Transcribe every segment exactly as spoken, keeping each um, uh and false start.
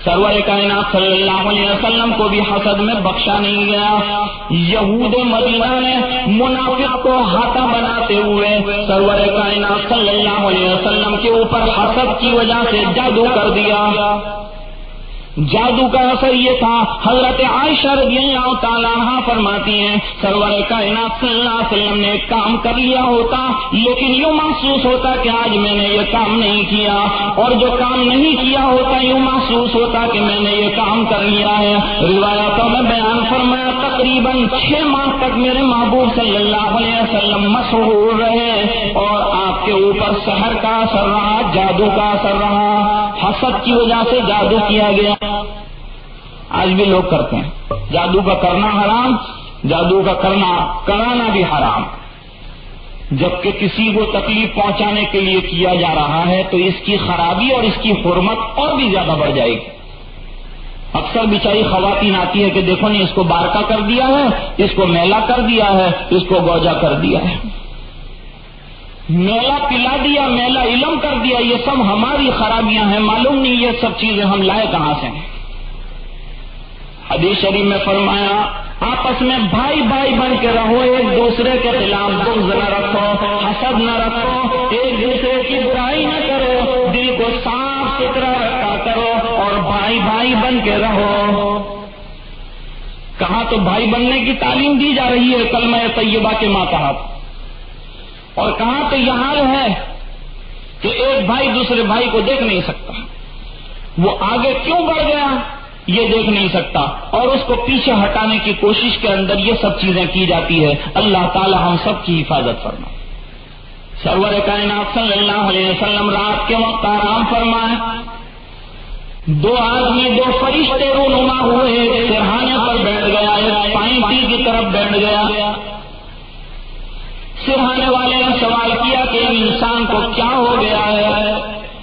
سرور کائنات صلی اللہ علیہ وسلم کو بھی حسد میں بخشا نہیں گیا. یہود مدینہ نے منافق کو ہاتھا بناتے ہوئے سرور کائنات صلی اللہ علیہ وسلم کے اوپر حسد کی وجہ سے جادو کر دیا. جادو کا اثر یہ تھا، حضرت عائشہ رضی اللہ تعالیٰ عنہا فرماتی ہیں سرور کائنات صلی اللہ علیہ وسلم نے ایک کام کر لیا ہوتا، لیکن یوں محسوس ہوتا کہ آج میں نے یہ کام نہیں کیا، اور جو کام نہیں کیا ہوتا یوں محسوس ہوتا کہ میں نے یہ کام کر لیا ہے. روایتوں میں بیان فرمایا تقریباً چھ ماہ تک میرے محبوب صلی اللہ علیہ وسلم مسحور رہے اور آپ کے اوپر سحر کا اثر رہا، جادو کا اثر رہا، حسد کی وجہ سے جادو کیا گیا. آج بھی لوگ کرتے ہیں جادو کا کرنا حرام، جادو کا کرنا کرانا بھی حرام، جبکہ کسی کو تکلیف پہنچانے کے لیے کیا جا رہا ہے تو اس کی خرابی اور اس کی حرمت اور بھی زیادہ بڑھ جائے گی. اکثر بیچاری خواتین آتی ہے کہ دیکھو نہیں اس کو بارکا کر دیا ہے، اس کو میلا کر دیا ہے، اس کو گوجا کر دیا ہے، میلا پلا دیا، میلا علم کر دیا. یہ سب ہماری خرابیاں ہیں، معلوم نہیں یہ سب چیزیں ہم لائے کہاں سے ہیں. حدیث شریف میں فرمایا آپس میں بھائی بھائی بن کے رہو، ایک دوسرے کے خلاف بغض نہ رکھو، حسد نہ رکھو، ایک دوسرے کی برائی نہ کرو، دل کو صاف ستھرا رکھا کرو اور بھائی بھائی بن کے رہو. کہاں تو بھائی بننے کی تعلیم دی جا رہی ہے کلمہ طیبہ کے ماتحت، اور کہاں تو یہ حال ہے کہ ایک بھائی دوسرے بھائی کو دیکھ نہیں سکتا، وہ آگے کیوں بڑھ گیا یہ دیکھ نہیں سکتا، اور اس کو پیچھے ہٹانے کی کوشش کے اندر یہ سب چیزیں کی جاتی ہے. اللہ تعالی ہم سب کی حفاظت فرمائے. سرور کائنات صلی اللہ علیہ وسلم رات کے وقت آرام فرمائے. دو آدمی دو فرشتے رونما ہوئے، ایک سرہانے پر بیٹھ گیا، ایک پائنٹی کی طرف بیٹھ گیا. سرہانے والے نے سوال کیا کہ انسان کو کیا ہو گیا ہے؟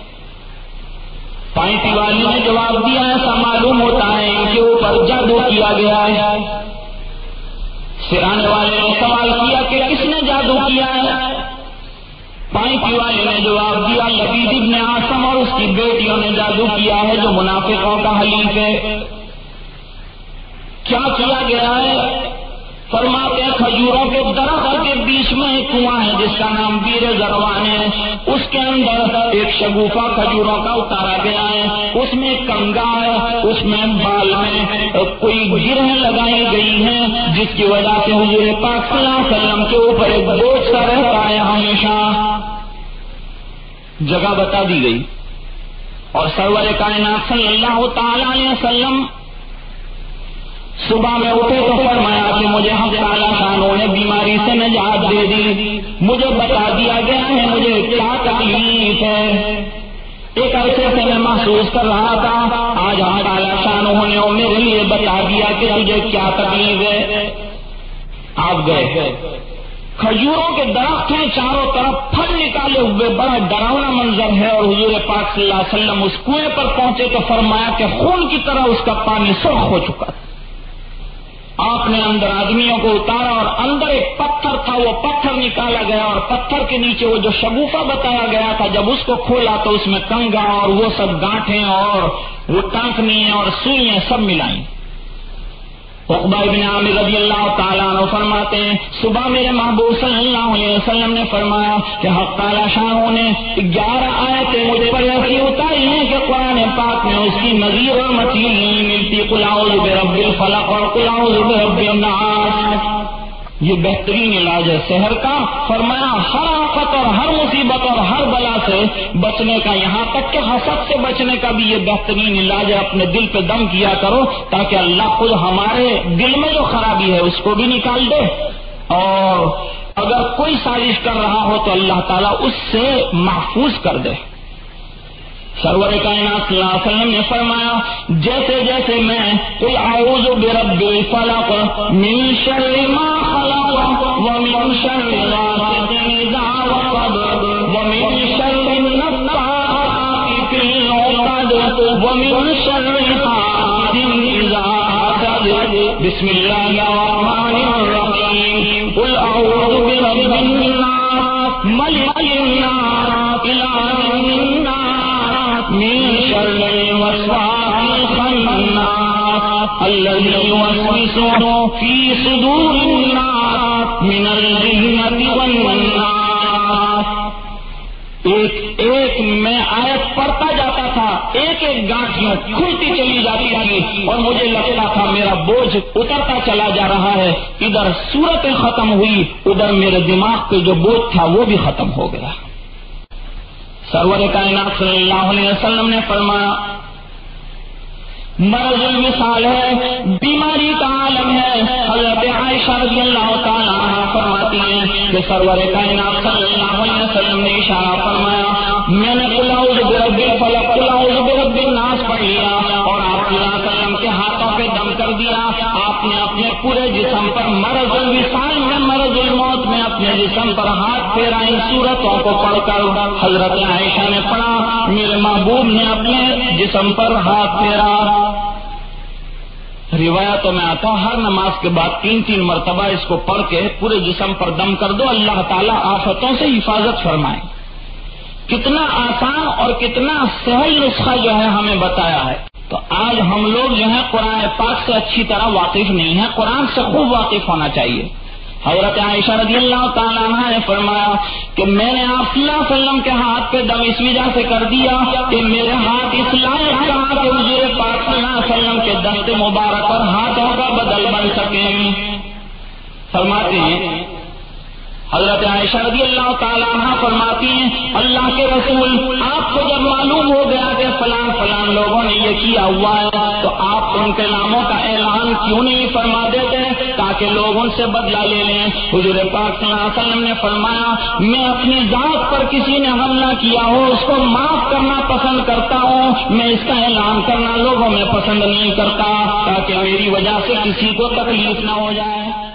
پائنٹی والے نے جواب دیا ایسا معلوم ہوتا ہے ان کے اوپر جادو کیا گیا ہے. سرانے والے نے سوال کیا کہ کس نے جادو کیا ہے؟ پائنٹی والے نے جواب دیا لبید ابن عاصم اور اس کی بیٹیوں نے جادو کیا ہے جو منافقوں کا حلیف ہے. کیا کیا گیا ہے؟ فرماتے ہیں کھجوروں کے درخت کے بیچ میں ایک کنواں ہے جس کا نام بیر زروان ہے، اس کے اندر ایک شگوفہ کھجوروں کا اتارا گیا ہے، اس میں کنگا ہے، اس میں بال میں کوئی گرہیں لگائی گئی ہیں جس کی وجہ سے حضور پاک صلی اللہ علیہ وسلم کے اوپر ایک بوجھ سا رہتا ہے ہمیشہ. جگہ بتا دی گئی اور سرور کائنات صلی اللہ تعالی علیہ وسلم صبح میں اٹھے تو فرمایا کہ مجھے حق تعالی شانوں نے بیماری سے نجات دے دی، مجھے بتا دیا گیا ہے مجھے کیا تکلیف ہے. ایک عرصے سے میں محسوس کر رہا تھا، آج حق تعالی شانوں نے میرے لیے بتا دیا کہ تجھے کیا تکلیف ہے. آپ گئے، کھجوروں کے درخت ہیں چاروں طرف پھل نکالے ہوئے، بڑا ڈراؤنا منظر ہے، اور حضور پاک صلی اللہ علیہ وسلم اس کنویں پر پہنچے تو فرمایا کہ خون کی طرح اس کا پانی سرخ ہو چکا. آپ نے اندر آدمیوں کو اتارا اور اندر ایک پتھر تھا، وہ پتھر نکالا گیا اور پتھر کے نیچے وہ جو شگوفہ بتایا گیا تھا جب اس کو کھولا تو اس میں کنگا اور وہ سب گانٹھیں اور وہ ٹانکنیاں اور سوئیاں سب ملائیں. عقبہ ابن عامر رضی اللہ تعالیٰ عنہ فرماتے ہیں صبح میرے محبوب صلی اللہ علیہ وسلم نے فرمایا کہ حق تعالیٰ شاہوں نے گیارہ آیتیں مجھ پر ایسی اتاری ہیں کہ قرآن پاک میں اس کی نظیر اور مثیل نہیں ملتی. قل اعوذ برب الفلق اور قل اعوذ برب الناس. یہ بہترین علاج ہے سحر کا. فرمایا ہر آفت اور ہر مصیبت اور ہر بلا سے بچنے کا، یہاں تک کہ حسد سے بچنے کا بھی یہ بہترین علاج ہے. اپنے دل پہ دم کیا کرو تاکہ اللہ خود ہمارے دل میں جو خرابی ہے اس کو بھی نکال دے، اور اگر کوئی سازش کر رہا ہو تو اللہ تعالیٰ اس سے محفوظ کر دے. سرور کائنات صلی اللہ علیہ وسلم نے فرمایا جیسے جیسے میں قل اعوذ برب الفلق من شر ما خلق ومن شر غاسق اذا وقب ومن شر النفاثات في العقد ومن شر حاسد اذا حسد. بسم الله الرحمن الرحيم. قل اعوذ برب الناس ملك الناس اله الناس من شر الوسواس الذي يوسوس في صدور الناس من الجنة والناس. ایک ایک میں آیت پڑھتا جاتا تھا، ایک ایک گانٹھ کھلتی چلی جاتی تھی اور مجھے لگتا تھا میرا بوجھ اترتا چلا جا رہا ہے. ادھر سورتیں ختم ہوئی، ادھر میرے دماغ پہ جو بوجھ تھا وہ بھی ختم ہو گیا. سرور کائنات صلی اللہ علیہ وسلم نے فرمایا مرض الوصال ہے، بیماری کا عالم ہے. حضرت عائشہ رضی اللہ تعالیٰ عنہ فرماتی ہیں کہ سرور کائنات صلی اللہ علیہ وسلم نے اشارہ فرمایا، میں نے قل اعوذ برب الفلق قل اعوذ برب الناس پڑھ لیا اور آپ صلی اللہ علیہ وسلم کے ہاتھوں پہ دم کر دیا. آپ نے اپنے پورے جسم پر مرض الوصال میں مرض الموت میں اپنے جسم پر ہاتھ پھیرا. ان صورتوں کو پڑھ کر حضرت عائشہ نے پڑھا میرے محبوب نے اپنے جسم پر ہاتھ پھیرا. روایتوں میں آتا ہر نماز کے بعد تین تین مرتبہ اس کو پڑھ کے پورے جسم پر دم کر دو، اللہ تعالیٰ آفتوں سے حفاظت فرمائے. کتنا آسان اور کتنا سہل نسخہ جو ہے ہمیں بتایا ہے. تو آج ہم لوگ جو ہے قرآن پاک سے اچھی طرح واقف نہیں ہیں، قرآن سے خوب واقف ہونا چاہیے. حضرت عائشہ رضی اللہ تعالیٰ عنہ نے فرمایا کہ میں نے آپ صلی اللہ علیہ وسلم کے ہاتھ پہ دم اس وجہ سے کر دیا کہ میرے ہاتھ اس لائق کہا کہ حضور پاک صلی اللہ علیہ وسلم کے دست مبارک اور ہاتھوں کا بدل بن سکیں. فرماتے ہیں حضرت عائشہ رضی اللہ تعالیٰ عنہ فرماتی ہیں اللہ کے رسول آپ کو جب معلوم ہو گیا کہ فلان فلان لوگوں نے یہ کیا ہوا ہے تو آپ ان کے ناموں کا اعلان کیوں نہیں فرما دیتے تاکہ لوگ ان سے بدلہ لے لیں. حضور پاک صلی اللہ علیہ وسلم نے فرمایا میں اپنی ذات پر کسی نے حملہ کیا ہو اس کو معاف کرنا پسند کرتا ہوں، میں اس کا اعلان کرنا لوگوں میں پسند نہیں کرتا تاکہ میری وجہ سے کسی کو تکلیف نہ ہو جائے.